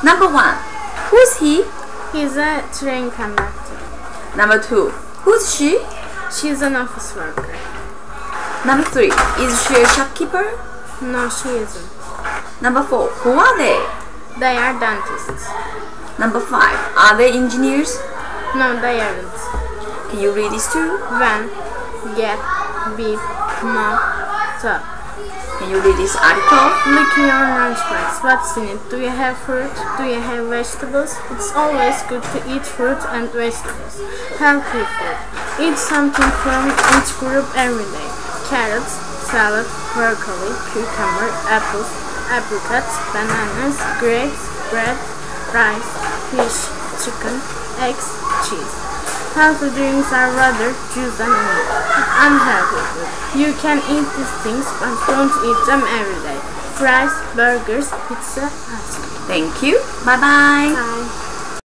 Number 1. Who's he? He's a train conductor. Number 2. Who's she? She's an office worker. Number 3. Is she a shopkeeper? No, she isn't. Number 4. Who are they? They are dentists. Number 5. Are they engineers? No, they aren't. Can you read these two? Van, get, beep, mo, top. Can you read this article? Look in your lunchbox. What's in it? Do you have fruit? Do you have vegetables? It's always good to eat fruit and vegetables. Healthy food. Eat something from each group every day. Carrots, salad, broccoli, cucumber, apples, apricots, bananas, grapes, bread, rice, fish, chicken, eggs, cheese. Healthy drinks are rather juice and milk. Unhealthy food. You can eat these things, but don't eat them every day. Fries, burgers, pizza, ice cream. Thank you. Bye-bye. Bye.